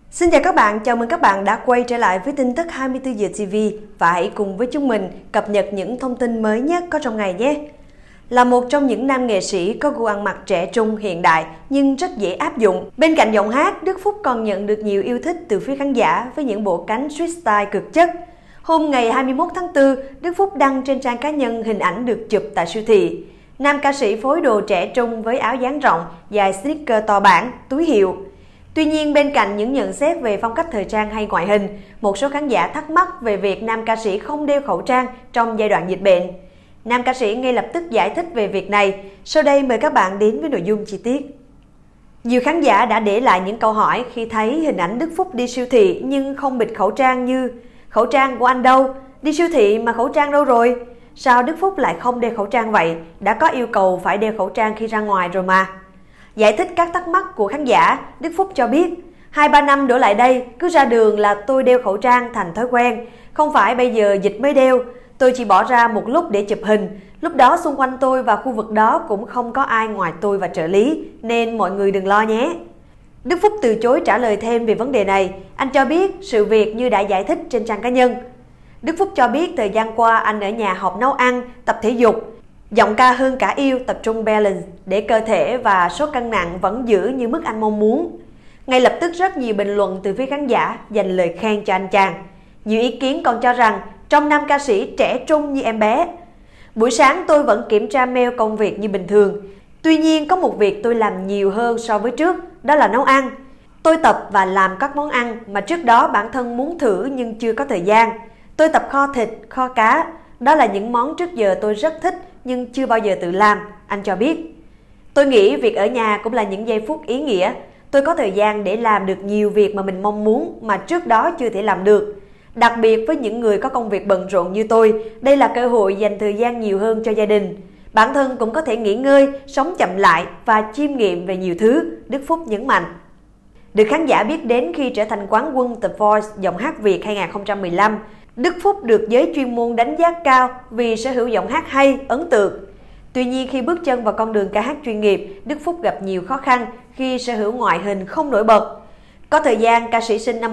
Xin chào các bạn, chào mừng các bạn đã quay trở lại với tin tức 24 giờ TV và hãy cùng với chúng mình cập nhật những thông tin mới nhất có trong ngày nhé. Là một trong những nam nghệ sĩ có gu ăn mặc trẻ trung hiện đại nhưng rất dễ áp dụng. Bên cạnh giọng hát, Đức Phúc còn nhận được nhiều yêu thích từ phía khán giả với những bộ cánh street style cực chất. Hôm ngày 21 tháng 4, Đức Phúc đăng trên trang cá nhân hình ảnh được chụp tại siêu thị. Nam ca sĩ phối đồ trẻ trung với áo dáng rộng, dài sneaker to bản, túi hiệu. Tuy nhiên, bên cạnh những nhận xét về phong cách thời trang hay ngoại hình, một số khán giả thắc mắc về việc nam ca sĩ không đeo khẩu trang trong giai đoạn dịch bệnh. Nam ca sĩ ngay lập tức giải thích về việc này. Sau đây mời các bạn đến với nội dung chi tiết. Nhiều khán giả đã để lại những câu hỏi khi thấy hình ảnh Đức Phúc đi siêu thị nhưng không bịt khẩu trang như: khẩu trang của anh đâu? Đi siêu thị mà khẩu trang đâu rồi? Sao Đức Phúc lại không đeo khẩu trang vậy? Đã có yêu cầu phải đeo khẩu trang khi ra ngoài rồi mà. Giải thích các thắc mắc của khán giả, Đức Phúc cho biết: 2-3 năm đổ lại đây, cứ ra đường là tôi đeo khẩu trang thành thói quen. Không phải bây giờ dịch mới đeo, tôi chỉ bỏ ra một lúc để chụp hình. Lúc đó xung quanh tôi và khu vực đó cũng không có ai ngoài tôi và trợ lý, nên mọi người đừng lo nhé. Đức Phúc từ chối trả lời thêm về vấn đề này. Anh cho biết sự việc như đã giải thích trên trang cá nhân. Đức Phúc cho biết thời gian qua anh ở nhà học nấu ăn, tập thể dục. Giọng ca hơn cả yêu tập trung balance để cơ thể và số cân nặng vẫn giữ như mức anh mong muốn. Ngay lập tức rất nhiều bình luận từ phía khán giả dành lời khen cho anh chàng. Nhiều ý kiến còn cho rằng trong nam ca sĩ trẻ trung như em bé. Buổi sáng tôi vẫn kiểm tra mail công việc như bình thường. Tuy nhiên có một việc tôi làm nhiều hơn so với trước, đó là nấu ăn. Tôi tập và làm các món ăn mà trước đó bản thân muốn thử nhưng chưa có thời gian. Tôi tập kho thịt, kho cá. Đó là những món trước giờ tôi rất thích nhưng chưa bao giờ tự làm, anh cho biết. Tôi nghĩ việc ở nhà cũng là những giây phút ý nghĩa. Tôi có thời gian để làm được nhiều việc mà mình mong muốn mà trước đó chưa thể làm được. Đặc biệt với những người có công việc bận rộn như tôi, đây là cơ hội dành thời gian nhiều hơn cho gia đình. Bản thân cũng có thể nghỉ ngơi, sống chậm lại và chiêm nghiệm về nhiều thứ, Đức Phúc nhấn mạnh. Được khán giả biết đến khi trở thành quán quân The Voice giọng hát Việt 2015, Đức Phúc được giới chuyên môn đánh giá cao vì sở hữu giọng hát hay, ấn tượng. Tuy nhiên khi bước chân vào con đường ca hát chuyên nghiệp, Đức Phúc gặp nhiều khó khăn khi sở hữu ngoại hình không nổi bật. Có thời gian, ca sĩ sinh năm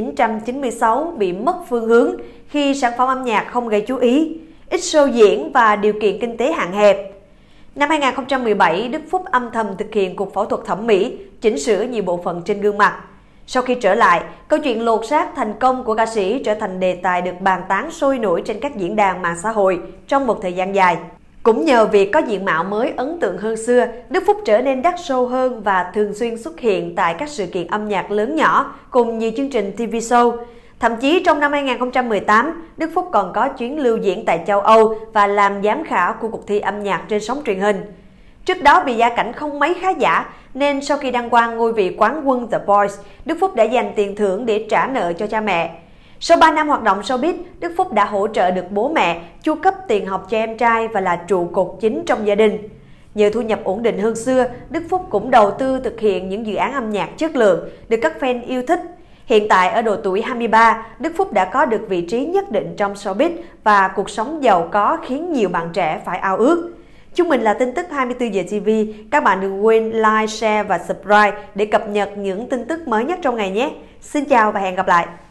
1996 bị mất phương hướng khi sản phẩm âm nhạc không gây chú ý, ít show diễn và điều kiện kinh tế hạn hẹp. Năm 2017, Đức Phúc âm thầm thực hiện cuộc phẫu thuật thẩm mỹ, chỉnh sửa nhiều bộ phận trên gương mặt. Sau khi trở lại, câu chuyện lột xác thành công của ca sĩ trở thành đề tài được bàn tán sôi nổi trên các diễn đàn mạng xã hội trong một thời gian dài. Cũng nhờ việc có diện mạo mới ấn tượng hơn xưa, Đức Phúc trở nên đắt show hơn và thường xuyên xuất hiện tại các sự kiện âm nhạc lớn nhỏ cùng nhiều chương trình TV show. Thậm chí trong năm 2018, Đức Phúc còn có chuyến lưu diễn tại châu Âu và làm giám khảo của cuộc thi âm nhạc trên sóng truyền hình. Trước đó vì gia cảnh không mấy khá giả nên sau khi đăng quang ngôi vị quán quân The Voice, Đức Phúc đã dành tiền thưởng để trả nợ cho cha mẹ. Sau 3 năm hoạt động showbiz, Đức Phúc đã hỗ trợ được bố mẹ, chu cấp tiền học cho em trai và là trụ cột chính trong gia đình. Nhờ thu nhập ổn định hơn xưa, Đức Phúc cũng đầu tư thực hiện những dự án âm nhạc chất lượng, được các fan yêu thích. Hiện tại ở độ tuổi 23, Đức Phúc đã có được vị trí nhất định trong showbiz và cuộc sống giàu có khiến nhiều bạn trẻ phải ao ước. Chúng mình là tin tức 24 giờ TV. Các bạn đừng quên like, share và subscribe để cập nhật những tin tức mới nhất trong ngày nhé. Xin chào và hẹn gặp lại.